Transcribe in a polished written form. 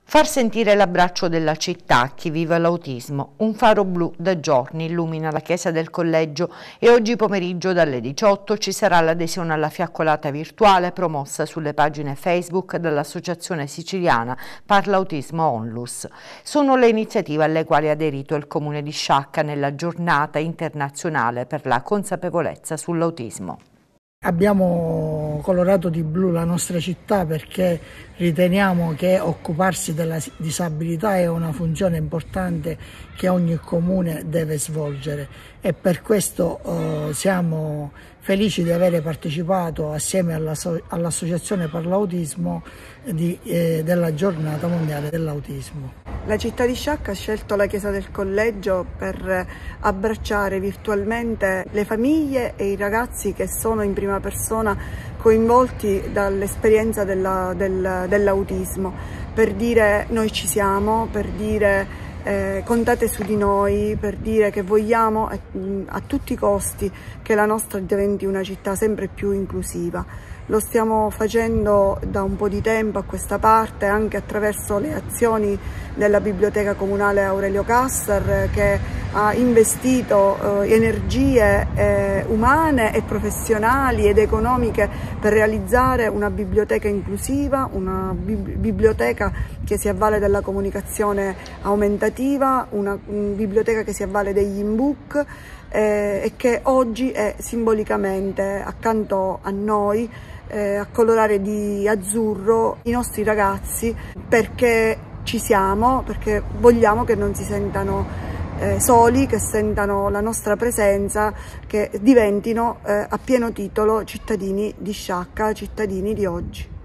Far sentire l'abbraccio della città a chi vive l'autismo. Un faro blu da giorni illumina la chiesa del collegio e oggi pomeriggio dalle 18 ci sarà l'adesione alla fiaccolata virtuale promossa sulle pagine Facebook dall'Associazione Siciliana Parlautismo Onlus. Sono le iniziative alle quali ha aderito il Comune di Sciacca nella giornata internazionale per la consapevolezza sull'autismo. Abbiamo colorato di blu la nostra città perché riteniamo che occuparsi della disabilità è una funzione importante che ogni comune deve svolgere e per questo siamo felici di aver partecipato assieme all'Associazione per l'Autismo della Giornata Mondiale dell'Autismo. La città di Sciacca ha scelto la chiesa del collegio per abbracciare virtualmente le famiglie e i ragazzi che sono in prima persona coinvolti dall'esperienza dell'autismo, per dire noi ci siamo, per dire contate su di noi, per dire che vogliamo a tutti i costi che la nostra diventi una città sempre più inclusiva. Lo stiamo facendo da un po' di tempo a questa parte anche attraverso le azioni della Biblioteca Comunale Aurelio che ha investito energie umane e professionali ed economiche per realizzare una biblioteca inclusiva, una biblioteca che si avvale della comunicazione aumentativa, una biblioteca che si avvale degli in-book e che oggi è simbolicamente accanto a noi a colorare di azzurro i nostri ragazzi, perché ci siamo, perché vogliamo che non si sentano soli, che sentano la nostra presenza, che diventino a pieno titolo cittadini di Sciacca, cittadini di oggi.